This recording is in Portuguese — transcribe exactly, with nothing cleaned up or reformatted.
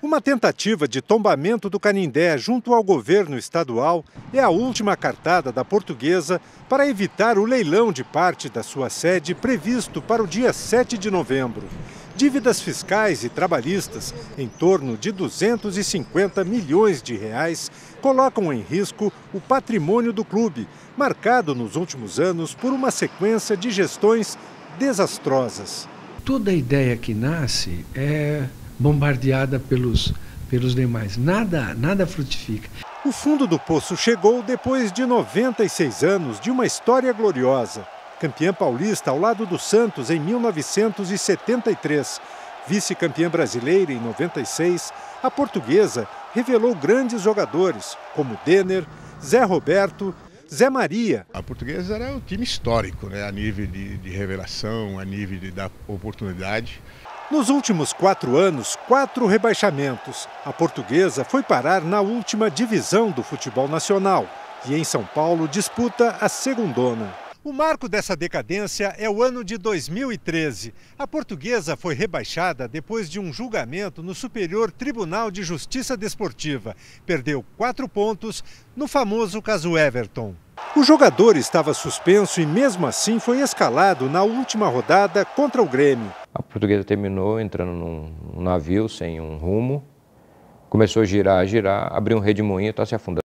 Uma tentativa de tombamento do Canindé junto ao governo estadual é a última cartada da Portuguesa para evitar o leilão de parte da sua sede previsto para o dia sete de novembro. Dívidas fiscais e trabalhistas, em torno de duzentos e cinquenta milhões de reais, colocam em risco o patrimônio do clube, marcado nos últimos anos por uma sequência de gestões desastrosas. Toda ideia que nasce é bombardeada pelos, pelos demais. Nada, nada frutifica. O fundo do poço chegou depois de noventa e seis anos de uma história gloriosa. Campeã paulista ao lado do Santos em mil novecentos e setenta e três. Vice-campeã brasileira em noventa e seis, a Portuguesa revelou grandes jogadores como Denner, Zé Roberto, Zé Maria. A Portuguesa era um time histórico, né? A nível de, de revelação, a nível de dar oportunidade. Nos últimos quatro anos, quatro rebaixamentos. A Portuguesa foi parar na última divisão do futebol nacional e em São Paulo disputa a segundona. O marco dessa decadência é o ano de dois mil e treze. A Portuguesa foi rebaixada depois de um julgamento no Superior Tribunal de Justiça Desportiva. Perdeu quatro pontos no famoso caso Everton. O jogador estava suspenso e mesmo assim foi escalado na última rodada contra o Grêmio. A Portuguesa terminou entrando num navio sem um rumo, começou a girar, a girar, abriu um redemoinho e está se afundando.